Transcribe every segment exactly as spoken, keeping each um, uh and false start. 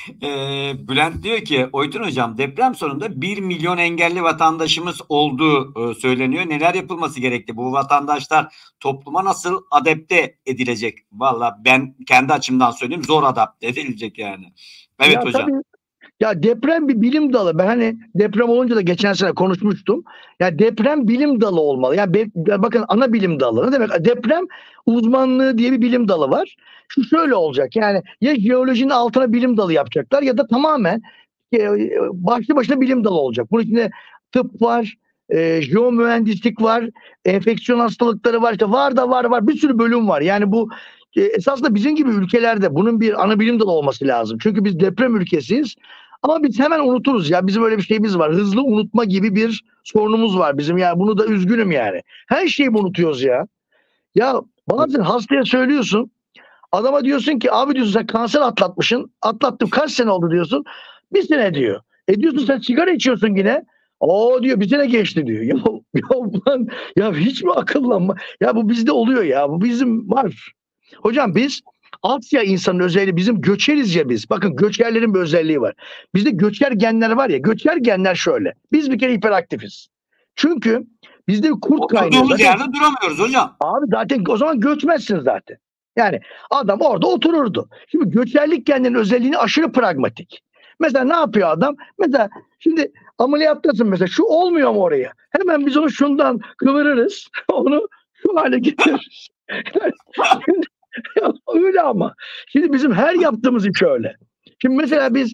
Ee, Bülent diyor ki Oytun Hocam deprem sonunda bir milyon engelli vatandaşımız olduğu e, söyleniyor. Neler yapılması gerekti? Bu vatandaşlar topluma nasıl adapte edilecek? Valla ben kendi açımdan söyleyeyim, zor adapte edilecek yani. Evet Ya hocam. tabii. Ya deprem bir bilim dalı. Ben hani deprem olunca da geçen sene konuşmuştum. Ya deprem bilim dalı olmalı. Yani be, bakın ana bilim dalı. Ne demek? Deprem uzmanlığı diye bir bilim dalı var. Şu şöyle olacak. Yani ya jeolojinin altına bilim dalı yapacaklar ya da tamamen e, başlı başına bilim dalı olacak. Bunun içinde tıp var, e, jeomühendislik var, enfeksiyon hastalıkları var. İşte var da var var. Bir sürü bölüm var. Yani bu e, esasında bizim gibi ülkelerde bunun bir ana bilim dalı olması lazım. Çünkü biz deprem ülkesiyiz. Ama biz hemen unuturuz ya. Bizim öyle bir şeyimiz var. Hızlı unutma gibi bir sorunumuz var bizim. Yani bunu da üzgünüm yani. Her şeyi unutuyoruz ya. Ya bazen hastaya söylüyorsun. Adama diyorsun ki abi diyorsun sen kanser atlatmışsın. Atlattım kaç sene oldu diyorsun. Bir sene diyor. E diyorsun sen sigara içiyorsun yine. O diyor bir sene geçti diyor. Ya, ya, ulan, ya hiç mi akıllanma? Ya bu bizde oluyor ya. Bu bizim var. Hocam biz Asya insanın özelliği bizim göçeriz ya biz. Bakın göçerlerin bir özelliği var. Bizde göçer genler var ya. Göçer genler şöyle. Biz bir kere hiperaktifiz. Çünkü bizde bir kurt kaynıyor. Oturduğumuz Zaten yerde duramıyoruz hocam. abi zaten o zaman göçmezsin zaten. Yani adam orada otururdu. Şimdi göçerlik genlerinin özelliğini aşırı pragmatik. Mesela ne yapıyor adam? Mesela şimdi ameliyattasın mesela şu olmuyor mu oraya? Hemen biz onu şundan kıvırırız. Onu şu hale getiririz. Şimdi, ya öyle ama. Şimdi bizim her yaptığımız iş öyle. Şimdi mesela biz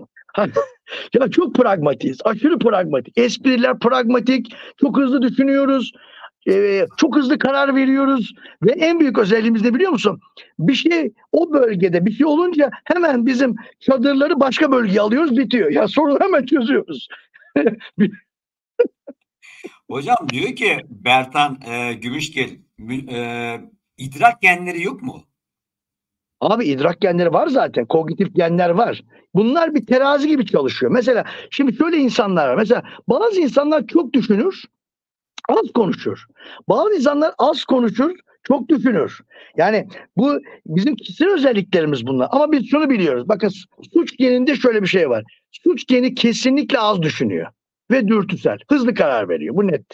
ya çok pragmatiyiz. Aşırı pragmatik. Espriler pragmatik. Çok hızlı düşünüyoruz. Ee, çok hızlı karar veriyoruz. Ve en büyük özelliğimiz ne biliyor musun? Bir şey o bölgede bir şey olunca hemen bizim çadırları başka bölgeye alıyoruz bitiyor. Ya sorunu hemen çözüyoruz. Hocam diyor ki Bertan e, Gümüşgil, e, idrak genleri yok mu? Abi idrak genleri var zaten. Kognitif genler var. Bunlar bir terazi gibi çalışıyor. Mesela şimdi şöyle insanlar var. Mesela bazı insanlar çok düşünür, az konuşur. Bazı insanlar az konuşur, çok düşünür. Yani bu bizim kişisel özelliklerimiz bunlar. Ama biz şunu biliyoruz. Bakın suç geninde şöyle bir şey var. Suç geni kesinlikle az düşünüyor. Ve dürtüsel. Hızlı karar veriyor. Bu net.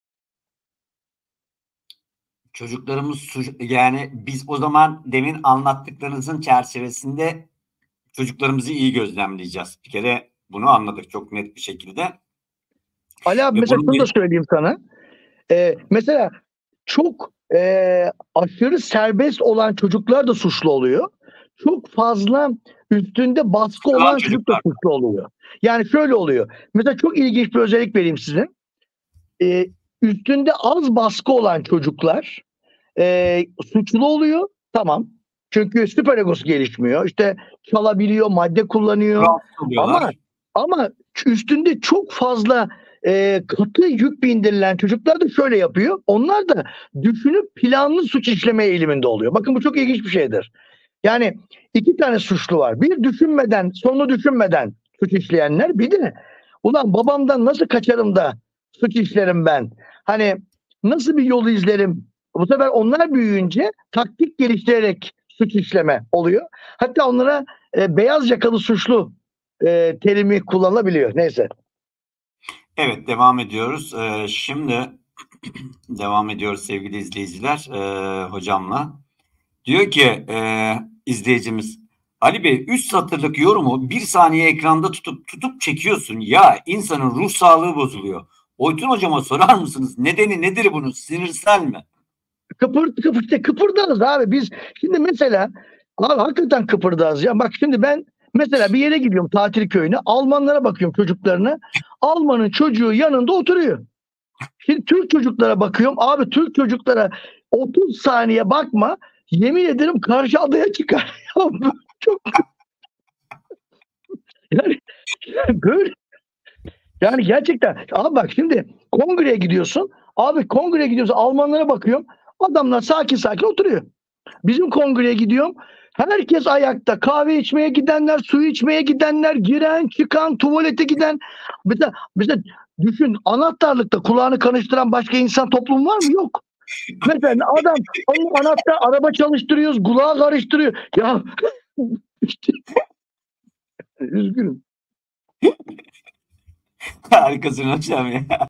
Çocuklarımız yani biz o zaman demin anlattıklarınızın çerçevesinde çocuklarımızı iyi gözlemleyeceğiz. Bir kere bunu anladık çok net bir şekilde. Ali abi Ve mesela bunun şunu da bir... söyleyeyim sana. Ee, mesela çok e, aşırı serbest olan çocuklar da suçlu oluyor. Çok fazla üstünde baskı Sıkılan olan çocuk da çocuklar. suçlu oluyor. Yani şöyle oluyor. Mesela çok ilginç bir özellik vereyim size. Ee, üstünde az baskı olan çocuklar e, suçlu oluyor. Tamam. Çünkü süper egosu gelişmiyor. İşte çalabiliyor, madde kullanıyor. Rahatsız Ama oluyorlar. ama üstünde çok fazla e, katı yük bindirilen çocuklar da şöyle yapıyor. Onlar da düşünüp planlı suç işleme eğiliminde oluyor. Bakın bu çok ilginç bir şeydir. Yani iki tane suçlu var. Bir düşünmeden, sonunu düşünmeden suç işleyenler. Bir de ulan babamdan nasıl kaçarım da suç işlerim ben? Hani nasıl bir yolu izlerim? Bu sefer onlar büyüyünce taktik geliştirerek suç işleme oluyor. Hatta onlara e, beyaz yakalı suçlu e, terimi kullanılabiliyor. Neyse. Evet, devam ediyoruz. Ee, şimdi devam ediyoruz sevgili izleyiciler e, hocamla. Diyor ki e, izleyicimiz Ali Bey, üç satırlık yorumu bir saniye ekranda tutup tutup çekiyorsun. Ya insanın ruh sağlığı bozuluyor. Oytun hocama sorar mısınız? Nedeni nedir bunun? Sinirsel mi? Kıpır, kıpır, işte kıpırdağız abi. Biz şimdi mesela abi hakikaten kıpırdağız ya. Bak şimdi ben mesela bir yere gidiyorum tatil köyüne. Almanlara bakıyorum çocuklarına. Almanın çocuğu yanında oturuyor. Şimdi Türk çocuklara bakıyorum. Abi Türk çocuklara otuz saniye bakma. Yemin ederim karşı adaya çıkar. Çok yani böyle yani gerçekten abi bak şimdi kongreye gidiyorsun. Abi kongreye gidiyorsun Almanlara bakıyorum. Adamlar sakin sakin oturuyor. Bizim kongreye gidiyorum. Herkes ayakta. Kahve içmeye gidenler, su içmeye gidenler, giren, çıkan, tuvalete giden. Mesela, mesela düşün anahtarlıkta kulağını kanıştıran başka insan toplum var mı? Yok. Mesela adam onun anahtar araba çalıştırıyoruz, kulağı karıştırıyor. Ya işte Üzgünüm. Harikasın hocam ya.